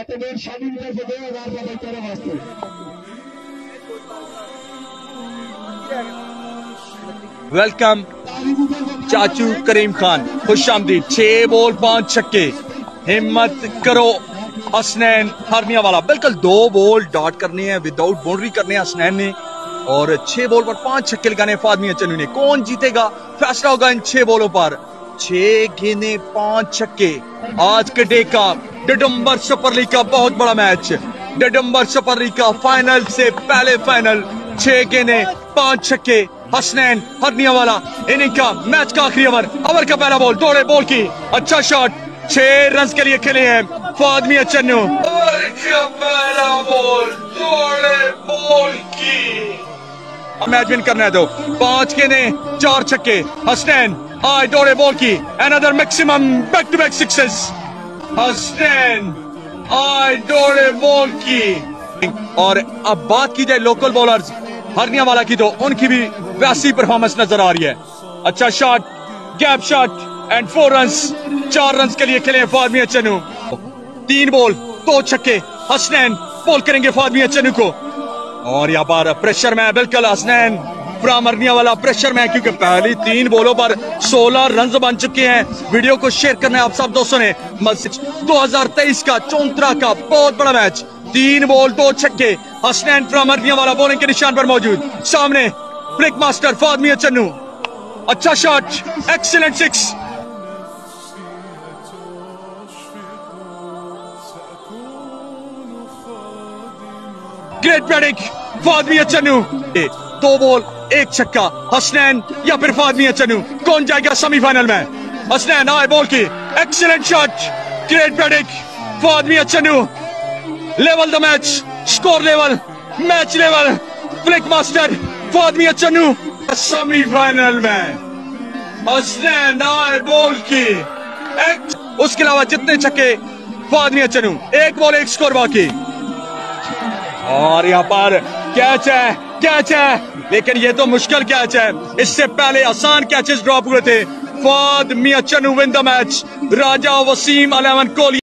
तो शादी की तरफ से 2000 रुपये तेरे वास्ते। वेलकम चाचू करीम खान, खुश आमदीद। 6 बॉल 5 छक्के, हिम्मत करो हसनैन हरनिया वाला। बिल्कुल 2 बॉल डॉट करने हैं, विदाउट बाउंड्री करने हैं हसनैन ने, और 6 बॉल पर 5 छक्के लगाने फादमी चन्नू ने। कौन जीतेगा फैसला होगा इन 6 बॉलों पर। 6 गेंदें 5 छक्के। आज के डे का दिसंबर सुपर लीग का बहुत बड़ा मैच, दिसंबर सुपर लीग का फाइनल से पहले फाइनल। 6 गेंदें 5 छक्के, हसनैन हरनिया वाला इनिंग का मैच का आखिरी ओवर का पहला बॉल, दौड़े बॉल की, अच्छा शॉट। 6 रन के लिए खेले हैं फादमी चन्नू। ओवर का पहला बॉल, दौड़े बॉल की, मैच विन करना है। 5 गेंदें 4 छक्के, हसनैन आए दौड़े बॉल की, another maximum back to back sixes. Hasnain आए दौड़े बॉल की। और अब बात की जाए लोकल बॉलर्स हरनिया वाला की, तो उनकी भी वैसी परफॉर्मेंस नजर आ रही है। अच्छा shot, gap shot and 4 runs, 4 runs के लिए खेले फादमी चन्नू। 3 बॉल 2 छक्के, हसनैन बॉल करेंगे फादमी चन्नू को। और यहाँ पर प्रेशर में बिल्कुल हसनैन फ्रॉम हरनिया वाला प्रेशर में, क्योंकि पहली 3 बॉलों पर 16 रन बन चुके हैं। वीडियो को शेयर करना है आप सब दोस्तों ने। 2023 का 34 का बहुत बड़ा मैच, 3 बॉल 2 छक्के, हसनैन फ्रॉम हरनिया वाला बॉलिंग के निशान पर मौजूद। सामने फ्लिक मास्टर फादमी चन्नू, अच्छा shot, excellent 6। Great batting Fadmi Channu. 2 ball 1 छक्का, हसनैन या फिर फादमी चन्नू, कौन जाएगा सेमीफाइनल में। हसनैन आए बॉल की, excellent shot, great batting Fadmi Channu. Level the match, score level, match level, flick master Fadmi Channu semifinal में। हसनैन आए बॉल की, उसके अलावा जितने छक्के फादमी चन्नू, 1 बॉल 1 स्कोर बाकी। और यहाँ पर कैच है, कैच है, लेकिन ये तो मुश्किल कैच है। इससे पहले आसान कैचेस ड्रॉप हुए थे। Fadmi Channu win the match. Raja Wasim 11 Kohli.